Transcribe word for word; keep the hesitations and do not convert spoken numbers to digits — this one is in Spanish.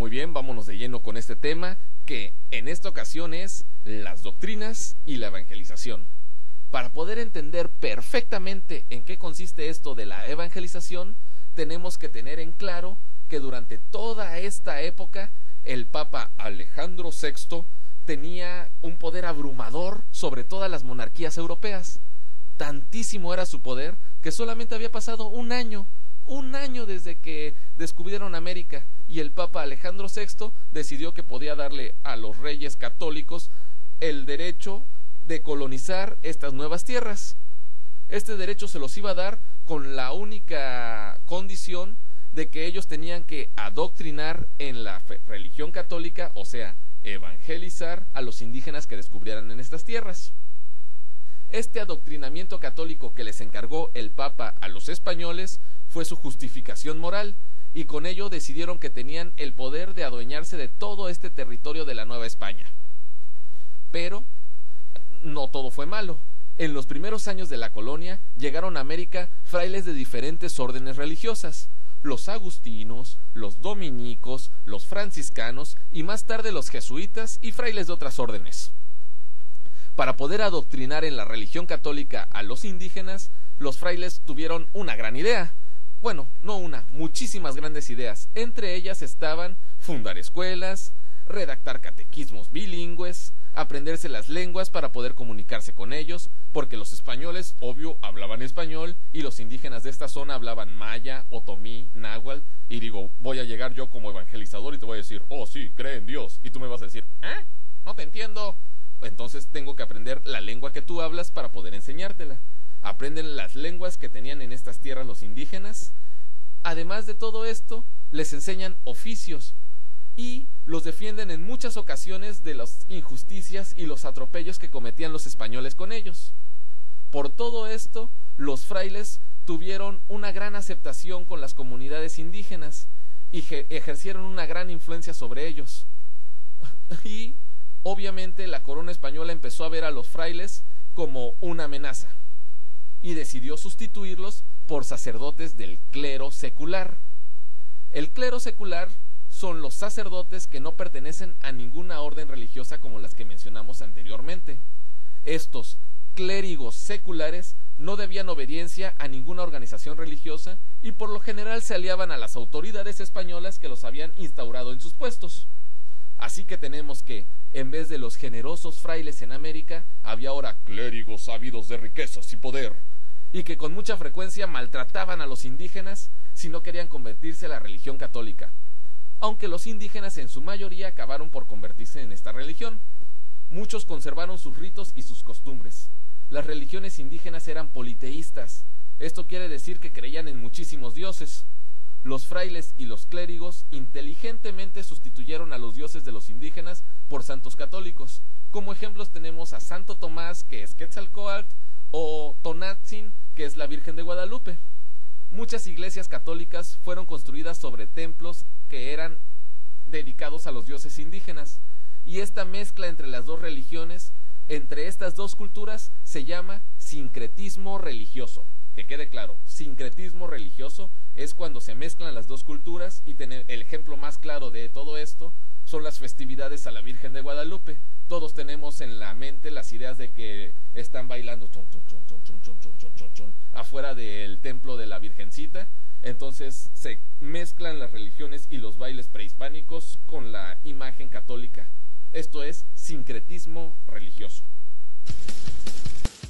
Muy bien, vámonos de lleno con este tema, que en esta ocasión es las doctrinas y la evangelización. Para poder entender perfectamente en qué consiste esto de la evangelización, tenemos que tener en claro que durante toda esta época el Papa Alejandro sexto tenía un poder abrumador sobre todas las monarquías europeas. Tantísimo era su poder que solamente había pasado un año, un año desde que descubrieron América, y el Papa Alejandro sexto decidió que podía darle a los reyes católicos el derecho de colonizar estas nuevas tierras. Este derecho se los iba a dar con la única condición de que ellos tenían que adoctrinar en la fe, religión católica, o sea, evangelizar a los indígenas que descubrieran en estas tierras. Este adoctrinamiento católico que les encargó el Papa a los españoles fue su justificación moral, y con ello decidieron que tenían el poder de adueñarse de todo este territorio de la Nueva España. Pero no todo fue malo. En los primeros años de la colonia llegaron a América frailes de diferentes órdenes religiosas: los agustinos, los dominicos, los franciscanos y más tarde los jesuitas y frailes de otras órdenes. Para poder adoctrinar en la religión católica a los indígenas, los frailes tuvieron una gran idea. Bueno, no una, muchísimas grandes ideas. Entre ellas estaban fundar escuelas, redactar catequismos bilingües, aprenderse las lenguas para poder comunicarse con ellos, porque los españoles, obvio, hablaban español y los indígenas de esta zona hablaban maya, otomí, náhuatl. Y digo, voy a llegar yo como evangelizador y te voy a decir, oh sí, cree en Dios, y tú me vas a decir, ¿eh? No te entiendo. Entonces tengo que aprender la lengua que tú hablas para poder enseñártela. Aprenden las lenguas que tenían en estas tierras los indígenas. Además de todo esto, les enseñan oficios y los defienden en muchas ocasiones de las injusticias y los atropellos que cometían los españoles con ellos. Por todo esto, los frailes tuvieron una gran aceptación con las comunidades indígenas y ejercieron una gran influencia sobre ellos. Y obviamente la corona española empezó a ver a los frailes como una amenaza y decidió sustituirlos por sacerdotes del clero secular. El clero secular son los sacerdotes que no pertenecen a ninguna orden religiosa como las que mencionamos anteriormente. Estos clérigos seculares no debían obediencia a ninguna organización religiosa y por lo general se aliaban a las autoridades españolas que los habían instaurado en sus puestos. Así que tenemos que, en vez de los generosos frailes en América, había ahora clérigos ávidos de riquezas y poder, y que con mucha frecuencia maltrataban a los indígenas si no querían convertirse a la religión católica, aunque los indígenas en su mayoría acabaron por convertirse en esta religión. Muchos conservaron sus ritos y sus costumbres. Las religiones indígenas eran politeístas. Esto quiere decir que creían en muchísimos dioses. Los frailes y los clérigos inteligentemente sustituyeron a los dioses de los indígenas por santos católicos. Como ejemplos tenemos a Santo Tomás, que es Quetzalcóatl, o Tonatzin, que es la Virgen de Guadalupe. Muchas iglesias católicas fueron construidas sobre templos que eran dedicados a los dioses indígenas, y esta mezcla entre las dos religiones, entre estas dos culturas, se llama sincretismo religioso. Que quede claro, sincretismo religioso es cuando se mezclan las dos culturas, y tener el ejemplo más claro de todo esto son las festividades a la Virgen de Guadalupe. Todos tenemos en la mente las ideas de que están bailando chun, chun, chun, chun, chun, chun, chun, chun, chun, afuera del templo de la Virgencita. Entonces se mezclan las religiones y los bailes prehispánicos con la imagen católica. Esto es sincretismo religioso.